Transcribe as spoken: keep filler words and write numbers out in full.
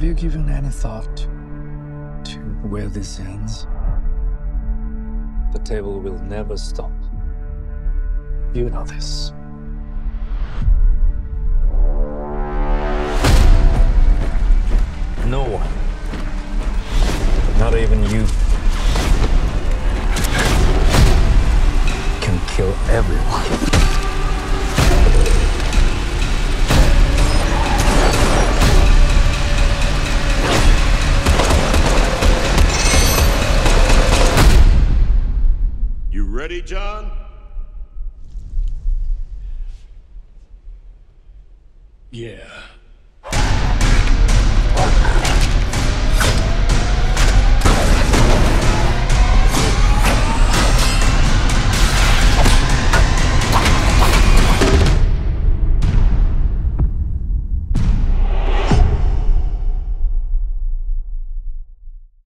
you given any thought to where this ends? The table will never stop. You know this. No one, not even you, can kill everyone. You ready, John? Yeah.